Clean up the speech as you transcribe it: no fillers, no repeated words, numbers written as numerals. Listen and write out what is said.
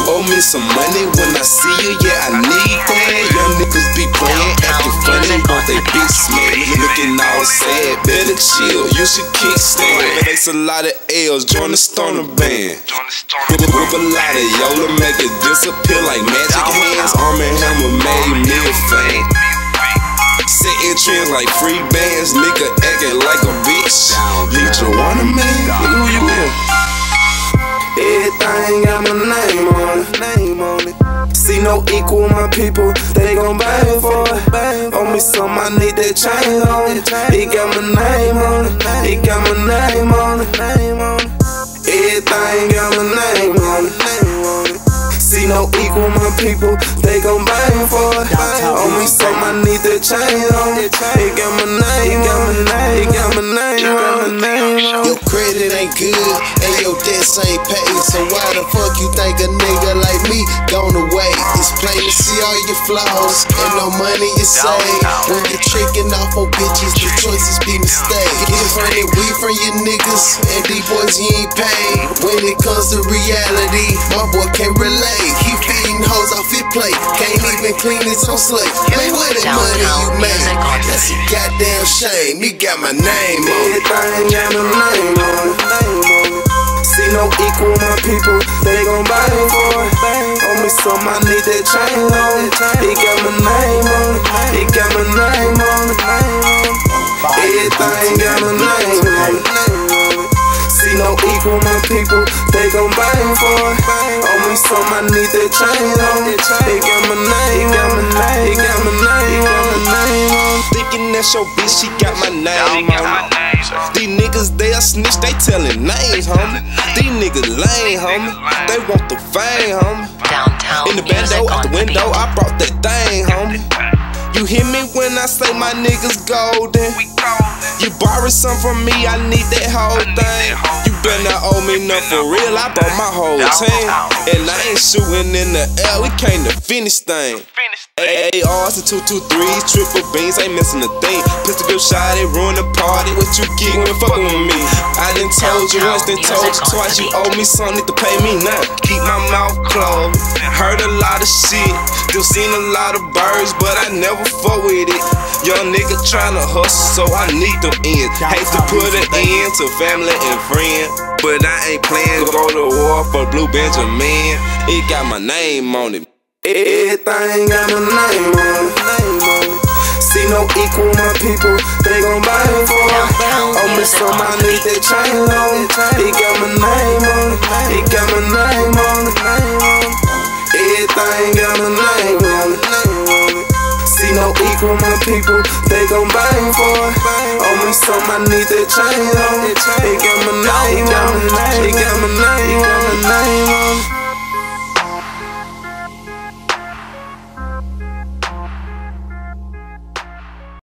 Owe me some money when I see you, yeah, I need that. Young niggas be playing, acting funny, want they be smelly. Looking all sad, better chill, you should kickstand. Face a lot of L's, join the Stoner Band. Whip a lot of Yola, make it disappear like magic hands. Arm and Hammer made me a fan. Setting trends like free bands, nigga acting like a bitch. Need you wanna man, nigga, who you with? Everything got my name on it. See no equal, my people, they gon' bang for it. On me some, I need that chain on it. It got my name on it. It got my name on it. Everything got my name on it. See no equal, my people, they gon' bang for it. On me some, I need that chain on it. It got my name on it. It got my name on it. Your credit ain't good, and your debts ain't paid. So why the fuck you think a nigga like me gone away? It's plain to see all your flaws, and no money you save. When you're tricking off on bitches, the choices be mistakes. Get funny, we from your niggas, and these boys he ain't paid. When it comes to reality, my boy can't relate. He feeding hoes off his plate, can't even clean his own slate. Man, where the money you made? That's a goddamn shame. He got my name on it. Everything got my name on it. See no equal, my people, they gon' bang for it. On me some, I need that chain on it. It got my name on it. It got my name on it. Everything got my name on it. See no equal, my people, they gon' bang for it. On me some, I need that chain on it. It got my name on it. It got my name on it. Thinking that's your bitch, she got my name on it. These niggas, they a snitch, they tellin' names, homie. These niggas lame, homie. They want the fame, homie. In the bando, out the window, I brought that thing, homie. You hear me when I say my niggas golden? You borrow some from me, I need that whole thing. You better not owe me nothing for real, I bought my whole team. And I ain't shooting in the air, we came to finish things. ARs and 223s, triple beans, ain't missing a thing. Pistol grip shot, it ruin the party. What you get when fucking with me? I done told you once, then told you twice. You owe me something, need to pay me now. Keep my mouth closed. Heard a lot of shit, still seen a lot of birds, but I never fuck with it. Young nigga tryna hustle, so I need them ends. Hate to put an end to family and friends, but I ain't playing. Go to war for Blue Benjamin. It got my name on it. Everything got my name on it. See no equal, my people, they gon' bang for it. On me some, I need that chain on it. It got my name on it. It got my name on it. Everything got my name on it. See no equal, my people, they gon' bang for it. On me some, I need that chain on it. It got my name on it. It got my name on it.